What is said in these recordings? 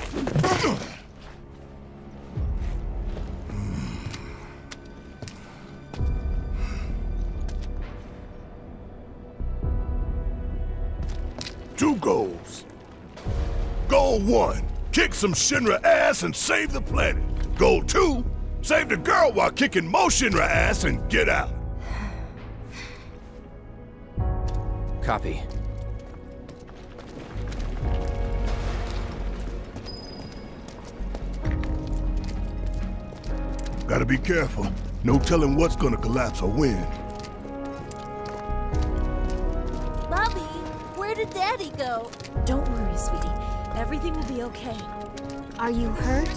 Two goals. Goal 1, kick some Shinra ass and save the planet. Goal 2, save the girl while kicking more Shinra ass and get out. Copy. Gotta be careful. No telling what's gonna collapse or when. Mommy, where did Daddy go? Don't worry, sweetie. Everything will be okay. Are you hurt?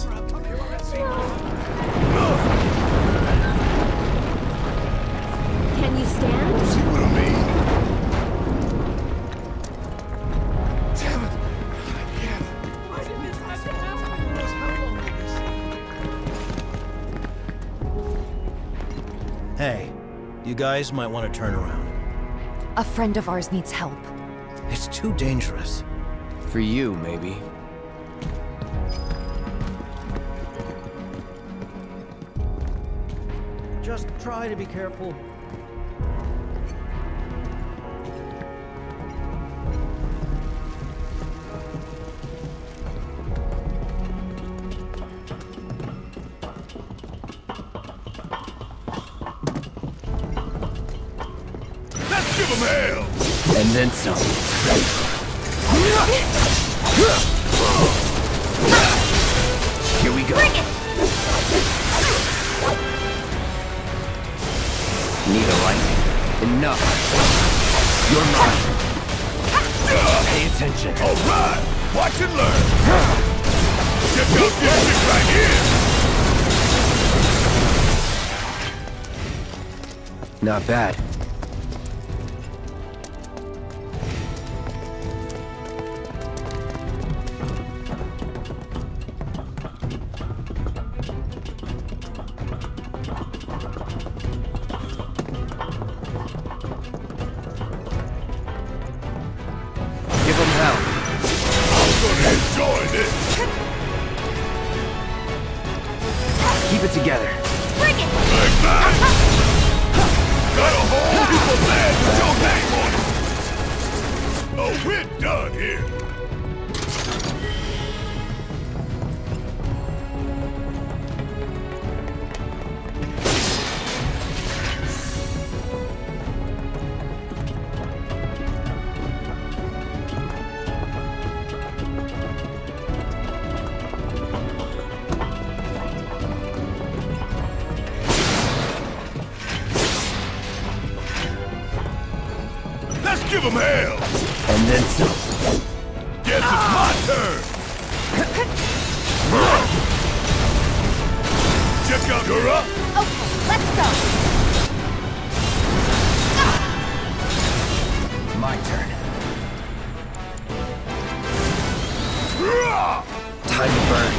Can you stand? See what I mean? Damn it! I can't. Why did this have to happen? Hey, you guys might want to turn around. A friend of ours needs help. It's too dangerous. For you, maybe. Just try to be careful. Let's give him hell! And then some. Here we go. Bring it! Need a light? Enough. You're mine. Pay attention. All right, watch and learn. Check out this shit right here. Not bad. Give them hell. I'm gonna enjoy this. Keep it together. Bring it! Like that. Got a whole heap of land with your name on it. Oh, we're done here. Let's give him hell! And then some. Guess it's my turn! Check out your up! Okay, let's go! My turn. Time to burn.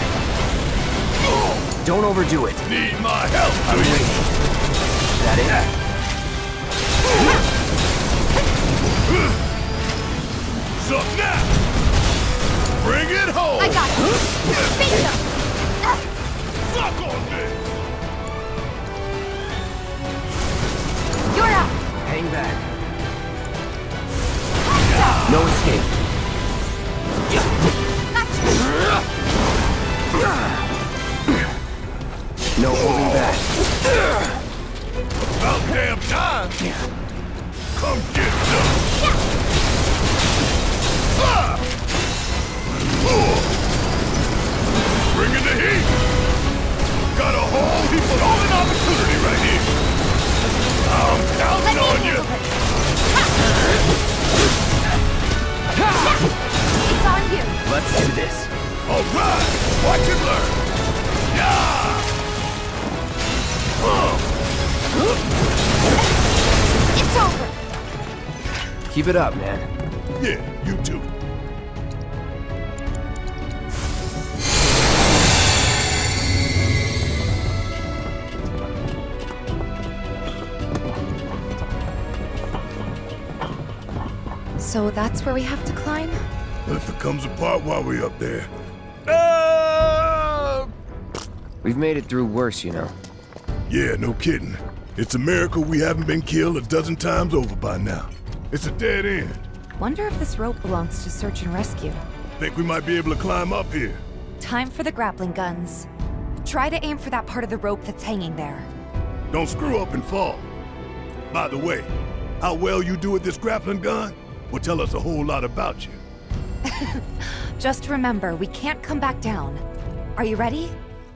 Don't overdo it. Need my help, I'm do you? waiting. That it? Suck now! Bring it home! I got it! Bingo! Suck on this! You're up! Hang back. No escape. No holding back. About damn time! Come get some! Bring in the heat! Got a whole heap of golden opportunity right here! I'm counting on you! It's on you! Let's do this. Alright! Watch and learn! Yeah! It's over! Keep it up, man. Yeah, you too. So that's where we have to climb? But if it comes apart while we're up there, We've made it through worse, you know. Yeah, no kidding. It's a miracle we haven't been killed a dozen times over by now. It's a dead end. Wonder if this rope belongs to search and rescue. Think we might be able to climb up here. Time for the grappling guns. Try to aim for that part of the rope that's hanging there. Don't screw up and fall. By the way, how well you do with this grappling gun will tell us a whole lot about you. Just remember, we can't come back down. Are you ready?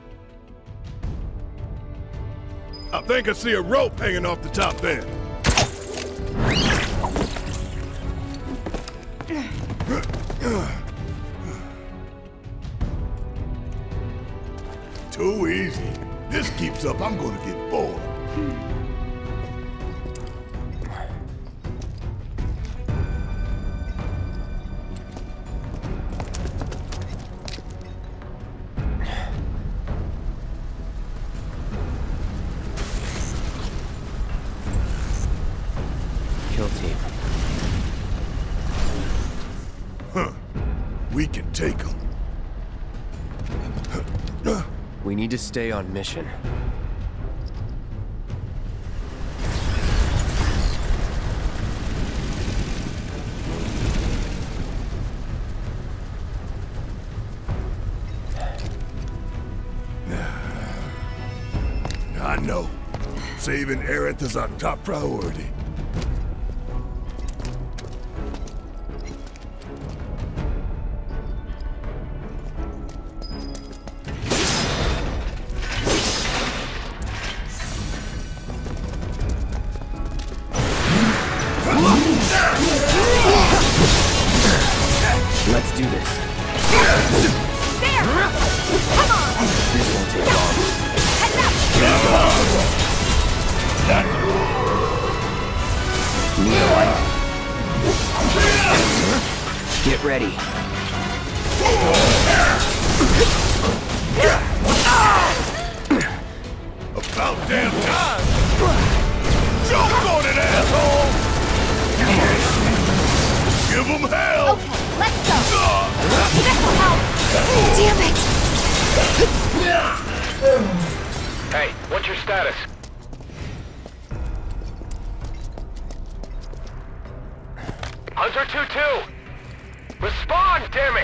I think I see a rope hanging off the top there. Too easy. This keeps up, I'm gonna get bored. Kill team. Huh. We can take them. We need to stay on mission. I know. Saving Aerith is our top priority. Let's do this. There! Come on! This won't take long. Heads up! Need a light. Get ready. About damn time! Jump on it, asshole! Give him hell! Okay, let's go! This'll help! Damn it! Hey, what's your status? Hunter 2-2! Respond, damn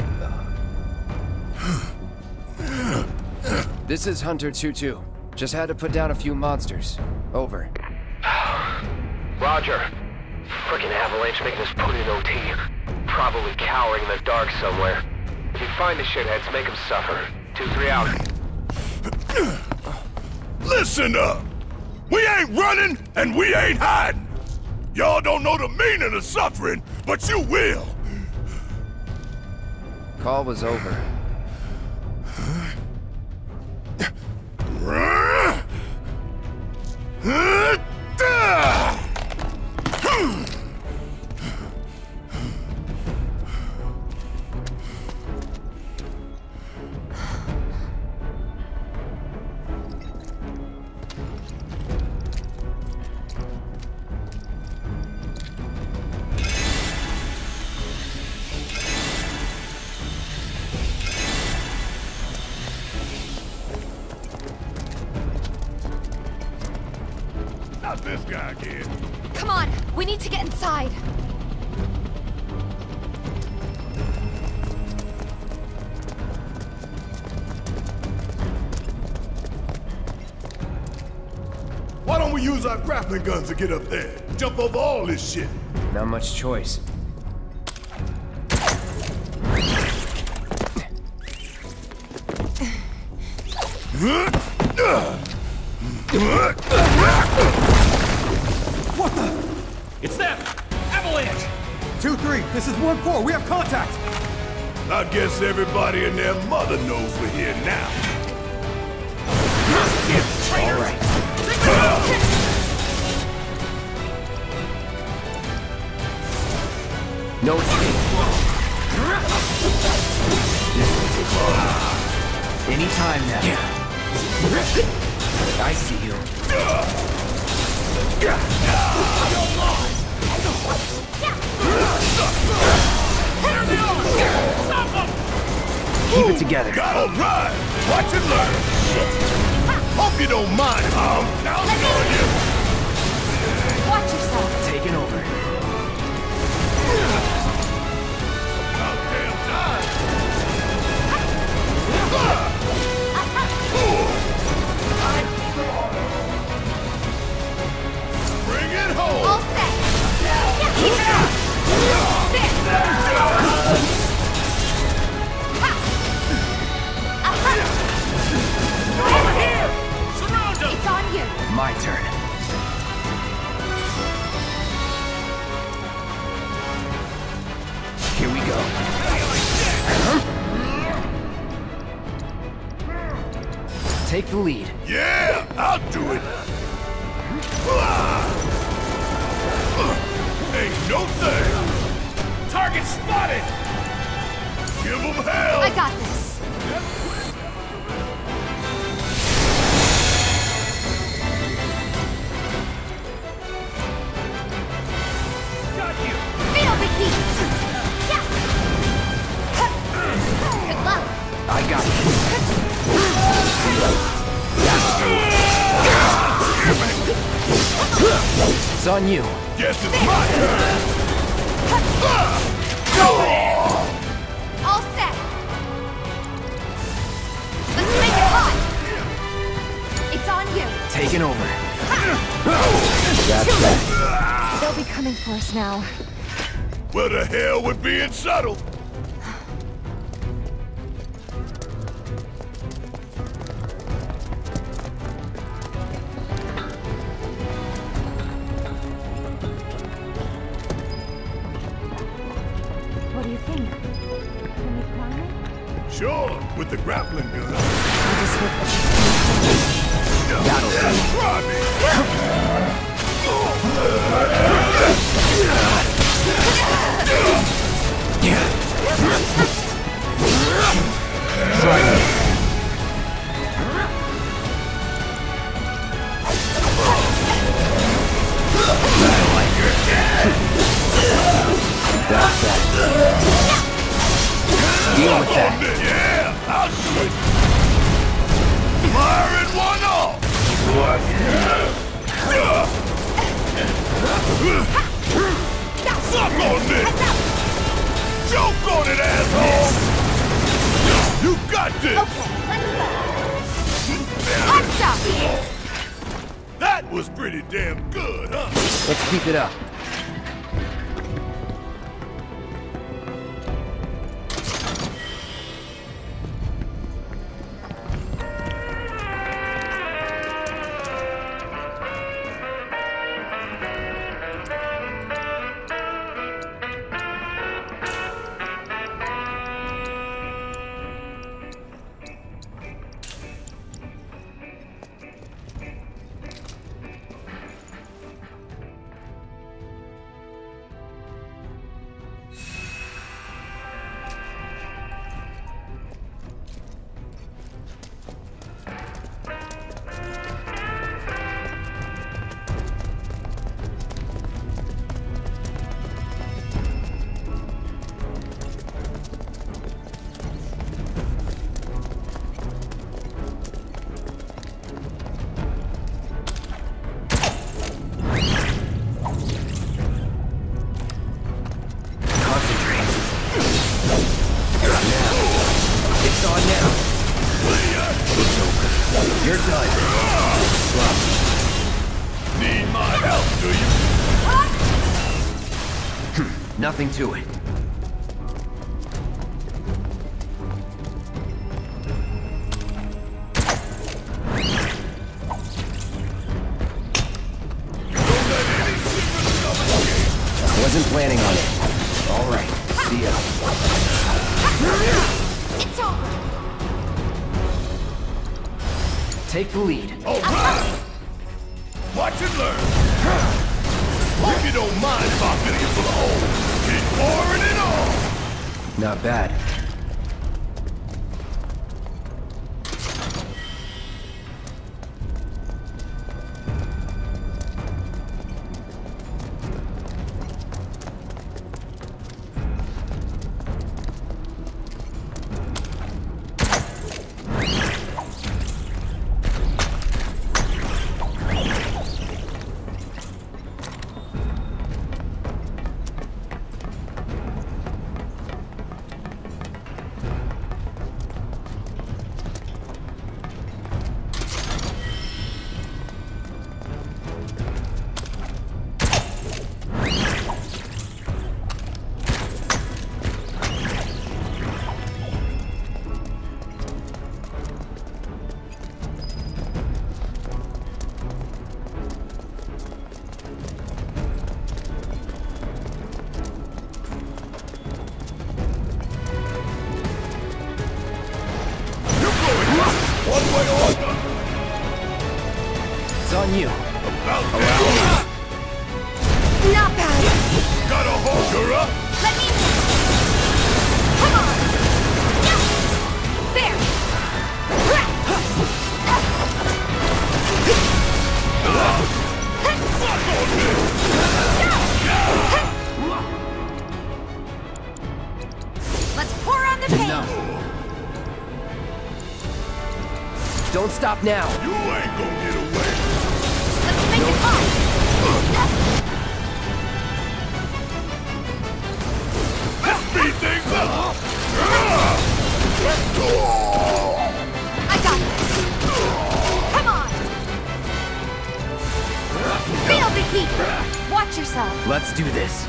it! This is Hunter 2-2. Just had to put down a few monsters. Over. Roger. Frickin' Avalanche making us put in OT. Probably cowering in the dark somewhere. If you find the shitheads, make them suffer. 2-3 out. Listen up! We ain't running and we ain't hiding! Y'all don't know the meaning of suffering, but you will! Call was over. Not this guy again. Come on, we need to get inside. Why don't we use our grappling guns to get up there? Jump over all this shit. Not much choice. What the? It's them! Avalanche! 2-3, this is 1-4, we have contact! I guess everybody and their mother knows we're here now. All right. No escape. This will take long. Anytime now. I see you. Keep it together. All right! Watch and learn. Shit. Hope you don't mind if I'm counting on you. Watch yourself. Taking over. About damn time. Bring it home. All set. Over here. Surround them. It's on you. My turn. Here we go. Take the lead. Yeah, I'll do it. Ain't no thing. Target spotted. Give them hell. I got this. Got you. Feel the heat. Yeah. Good luck. I got it. It's on you. Guess it's my turn. All set. Let's make it hot. It's on you. Taking over. Too late. They'll be coming for us now. Well, the hell with being subtle. What do you think? Can we climb it? Sure, with the grappling gun. I just hope that That'll do. Try me. Try me. That's that. Deal with that. Yeah, I'll do it. Firing one off. Suck on this. Choke on it, asshole. You got this. Hot stuff. That was pretty damn good, huh? Let's keep it up. You're done. Need my help, do you? Nothing to it. Wasn't planning on it. All right. See ya. It's over. Take the lead. All right. Watch and learn. Hope you don't mind if I fill you full of holes. Keep pouring it on. Not bad. on you. About that. Not bad. Gotta hold her up. Let me in. Come on. No. There. Fuck on this. Let's pour on the pain. No. Don't stop now. You ain't gonna get away. Let's make it hot. Let's speed things up. I got this. Come on. Feel the heat. Watch yourself. Let's do this.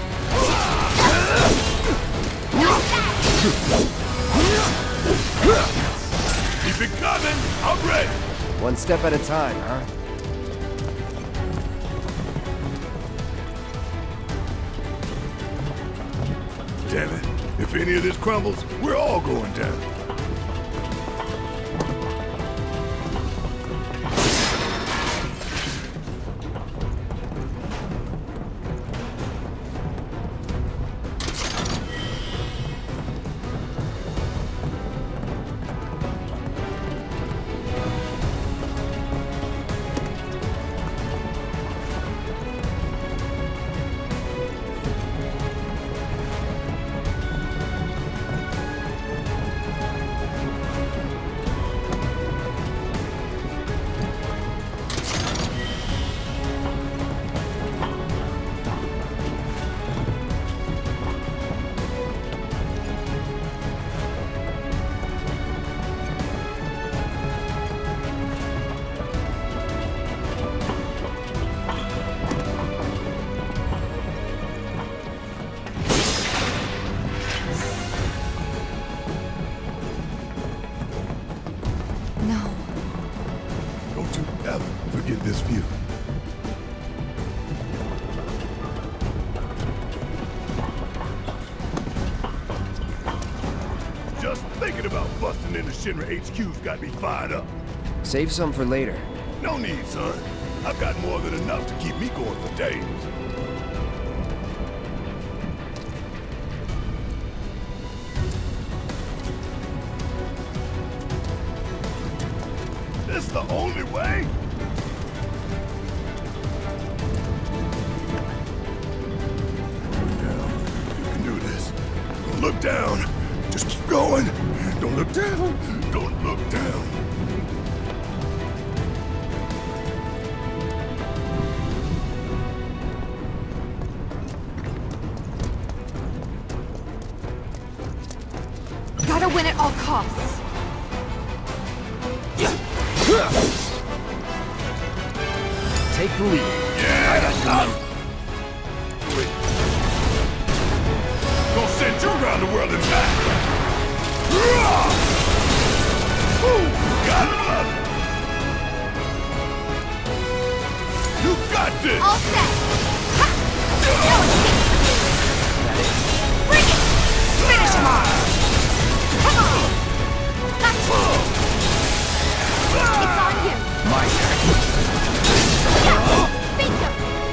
Keep it coming. I'm ready. One step at a time, huh? Damn it. If any of this crumbles, we're all going down. No. Don't you ever forget this view. Just thinking about busting into Shinra HQ's got me fired up. Save some for later. No need, son. I've got more than enough to keep me going for days. This the only way? Look down. You can do this. Don't look down. Just keep going. Don't look down. Don't look down. Gotta win at all costs. Take the lead. Yeah, I got you. Gonna send you around the world and back. Ooh, gotta love it. You got this. All set. Ha! No escape. Bring it. Finish him off. Come on. Gotcha. It's on you. My turn. Bingo.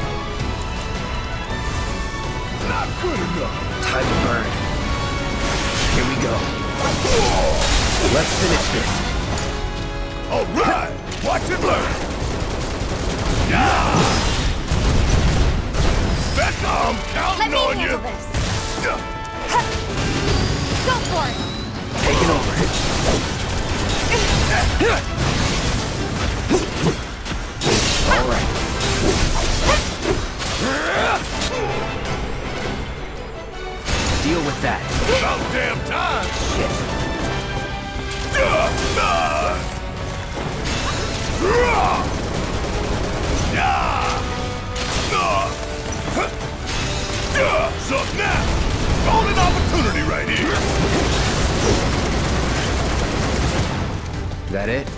Not good enough. Time to burn. Here we go. Let's finish this. All right, watch and learn. Yeah. Becca, I'm Let counting me on handle you. this. Yeah. Ha! Go for it. Taking over. All right. Deal with that. About damn time. Shit. Sup now? Golden opportunity right here. That it?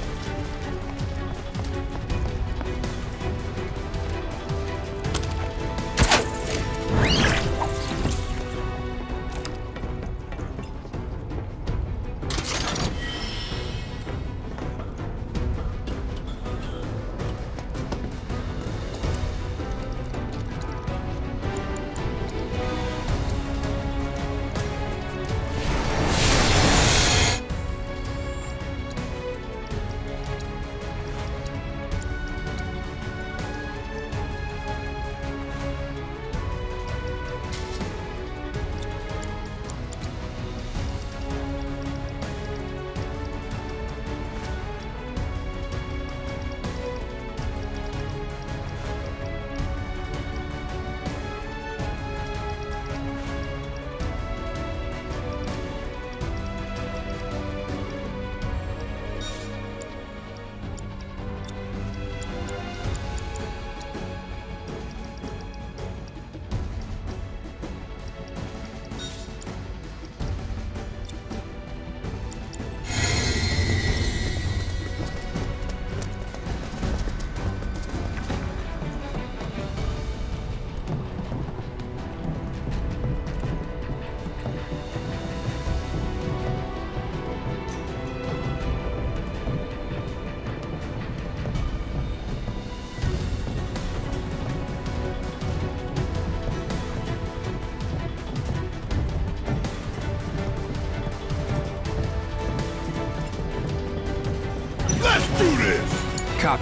do this! Copy.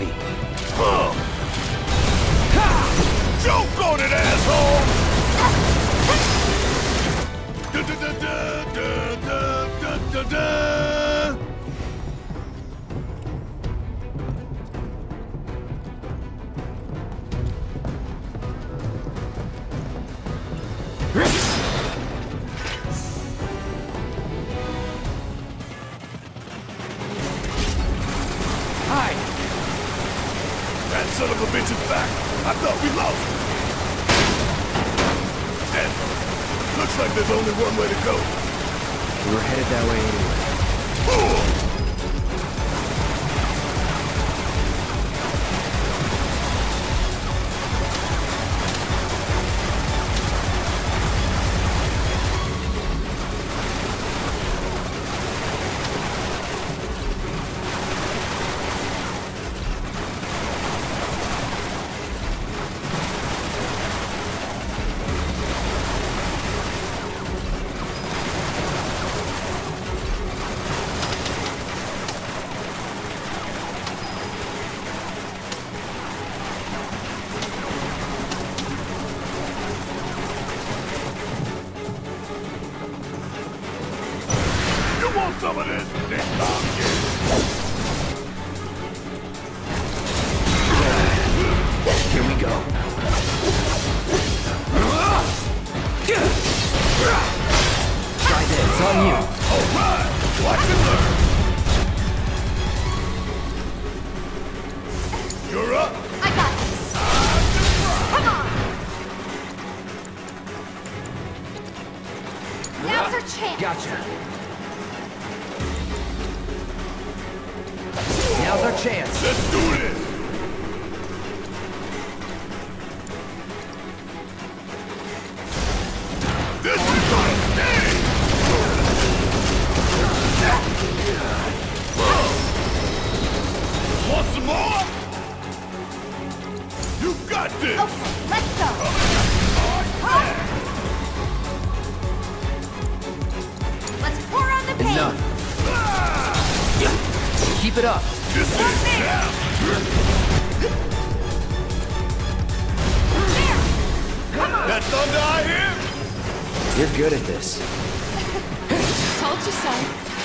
Joke on it, asshole! Da da da da da da da da. Hi. That son of a bitch is back. I thought we lost him. And looks like there's only one way to go. We were headed that way anyway. Some of this, Here we go. Try this. It's on you. all right, watch and learn. You're up. I got this. Come on! Now's our chance. Gotcha. Now's our chance. Let's do this. This is our stage. Want some more? You got this. Okay, let's go. Let's pour on the paint. Enough. Keep it up. This is now. That thunder I hear? You're good at this. Told you so.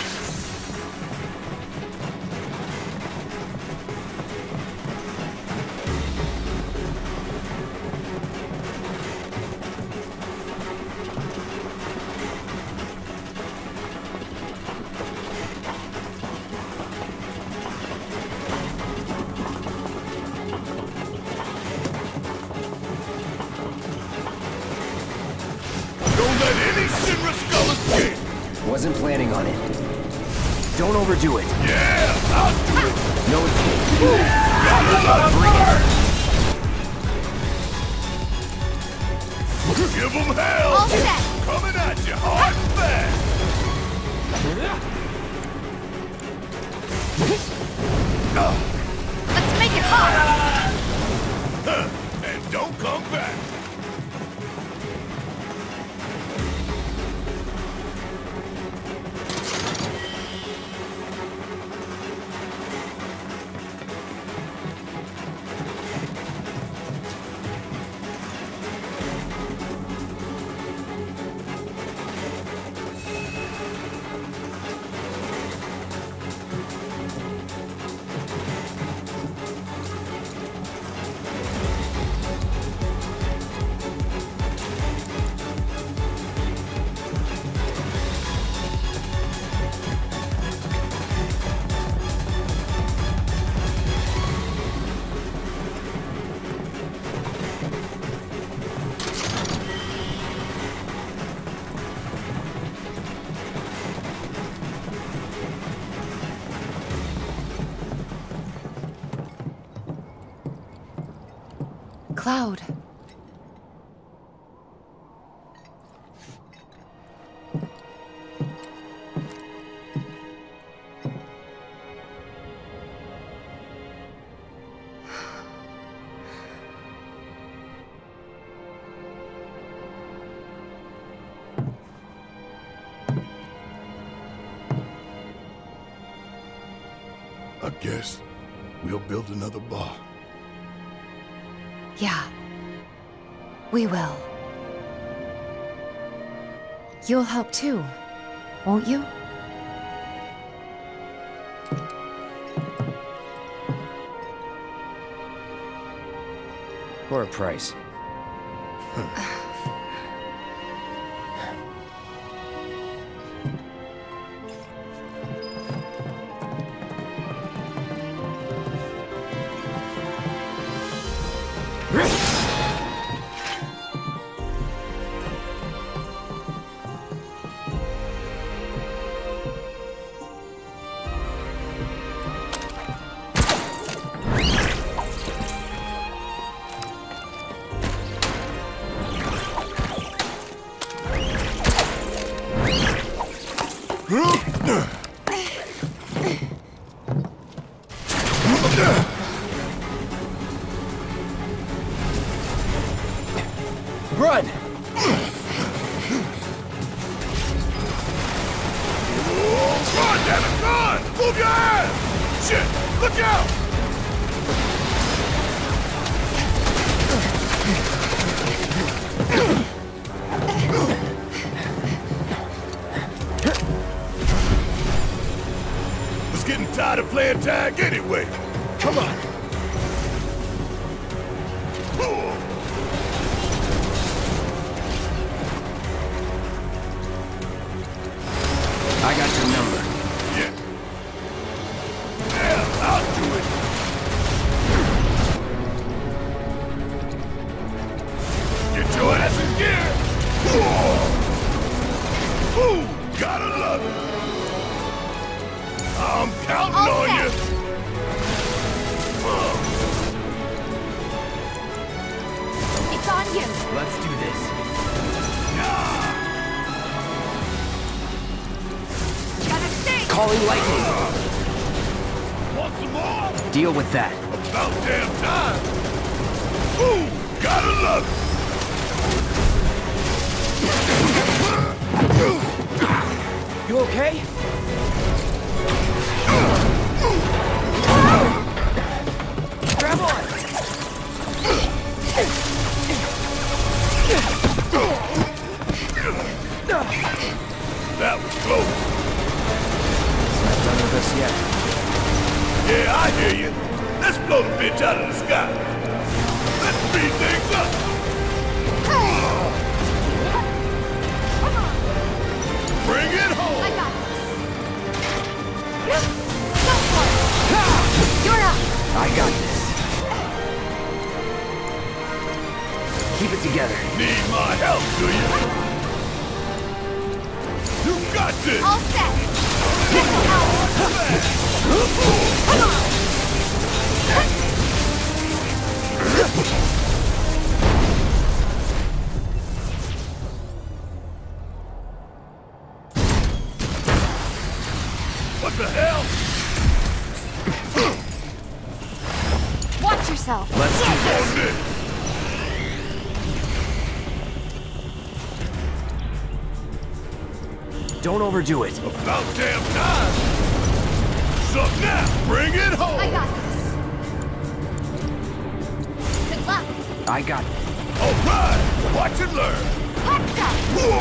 Don't let any Shinra skull escape. Wasn't planning on it. Don't overdo it. Yeah, I'll do it. No escape. Bring it. Give them hell. All set. Coming at you hard and fast. Let's make it hot. And don't come back. Cloud. I guess we'll build another bar. Yeah. We will. You'll help too, won't you? For a price. Run! Run, damn it, run! Move your ass! Shit, look out! Was getting tired of playing tag anyway. Come on! I got your number. Yeah. Yeah, I'll do it. Get your ass in gear. Ooh, gotta love it. I'm counting All on set. you. It's on you. Let's do this. Gotta stay. Calling lightning. Want some more? Deal with that. About damn time. Ooh, gotta love it. You okay? Grab on! That was close. Not done with us yet. Yeah, I hear you. Let's blow the bitch out of the sky. Let's speed things up. Bring it home. I got this. Go for it. You're up. I got this. Keep it together. Need my help, do you? You got this. All set. Missile out. Come on. What the hell? Watch yourself. Let's do this. On this. Don't overdo it. About damn time. Sup now. Bring it home. I got this. Good luck. I got it. All right. Watch and learn. Let's go.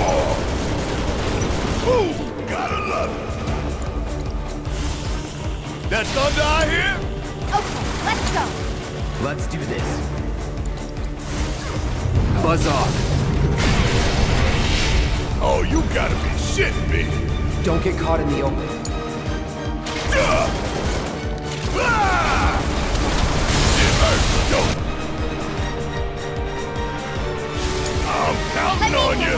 Whoa. Ooh, gotta love it. That thunder I hear? Okay, let's go. Let's do this. Buzz off. Oh, you gotta be shitting me. Don't get caught in the open. Ah! It hurts, don't it? I'm counting on you.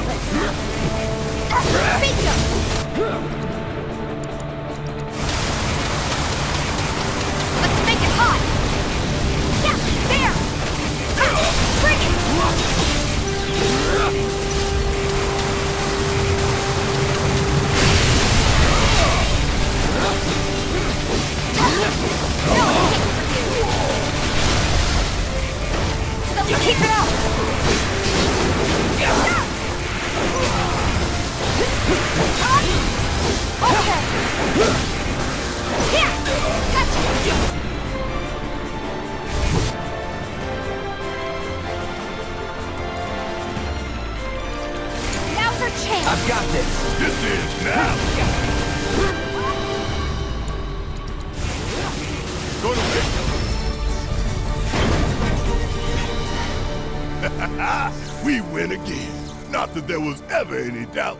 Bingo. Let's make it hot. Yeah, there. Bring it. So we keep it up. This is now! Go to make We win again. Not that there was ever any doubt.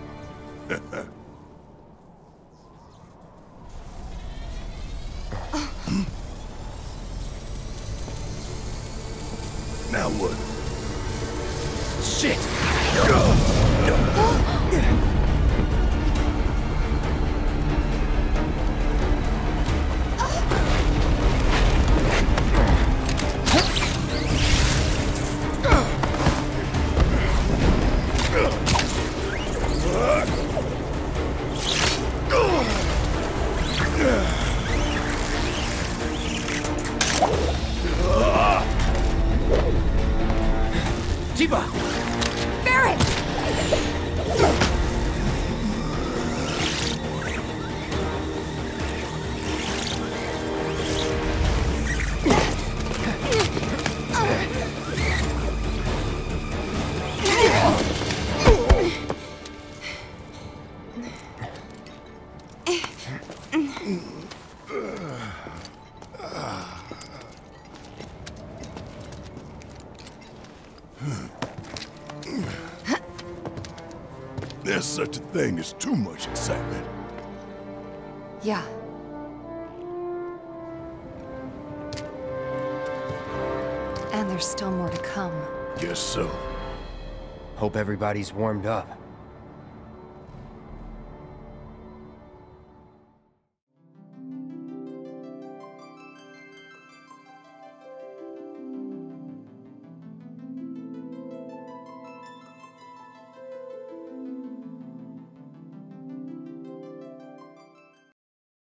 Now what? Shit! Tifa! Barret! There's such a thing as too much excitement. Yeah. And there's still more to come. Guess so. Hope everybody's warmed up.